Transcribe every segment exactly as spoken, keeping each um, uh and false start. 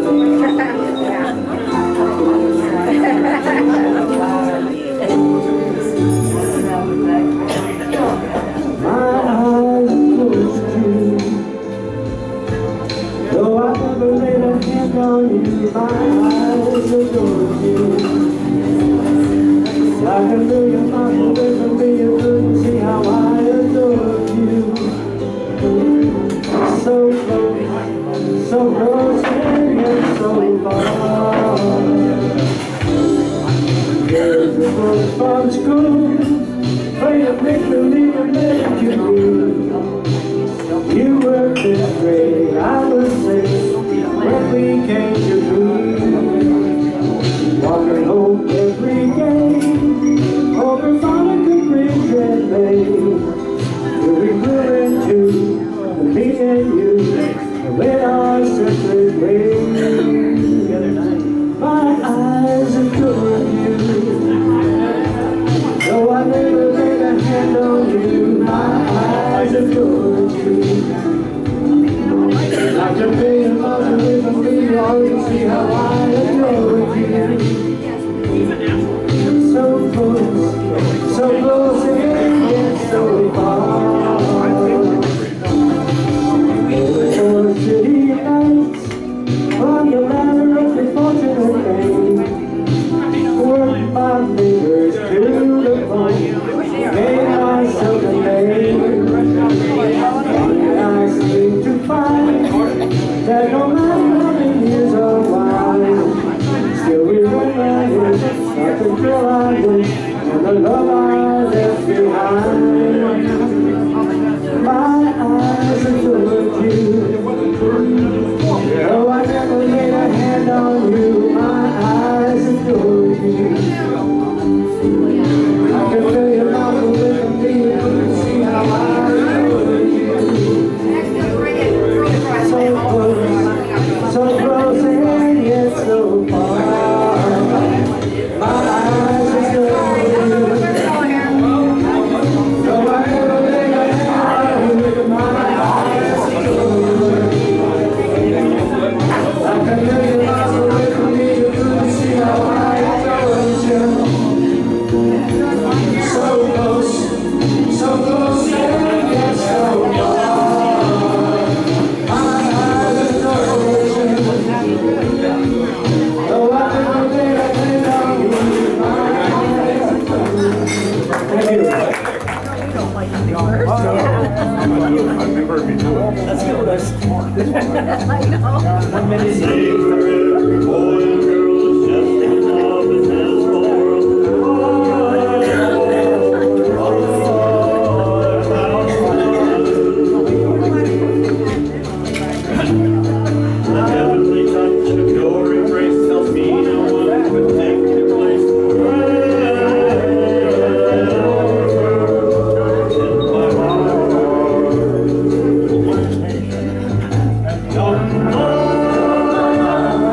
Oh,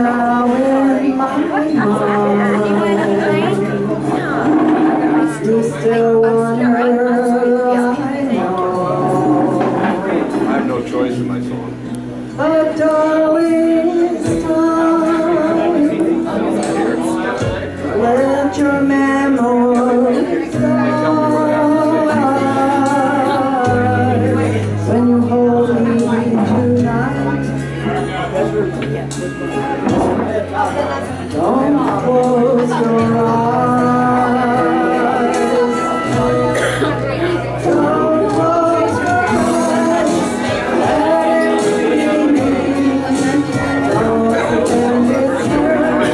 now in my mind. You still wonder I have no choice in my song. but darling, it's time. Let your memories die. When you hold me tonight, don't close your eyes. Don't close your eyes. Let it be me. Don't pretend it's her.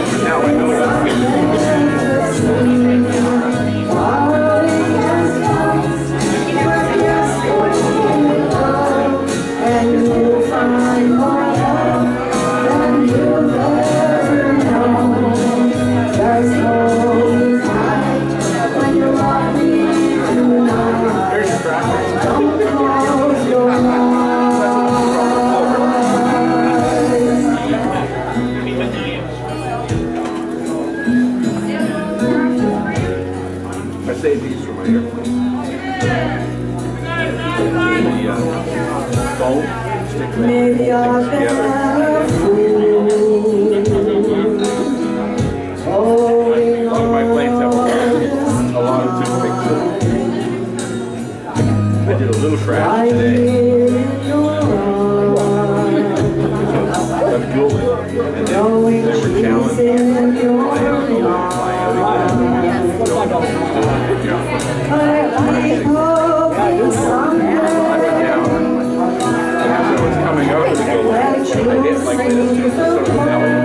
And you'll find more love than you'll ever know. There's holy light when you love me tonight. Don't close your eyes. I saved these for my airplane. The uh, phone, stick them Maybe I've been together. a fool, holding A lot of my planes have a lot of toothpicks. I did a little crash today. That's cool. And then they were challenging. As I was coming over to go, I hit like this, just sort of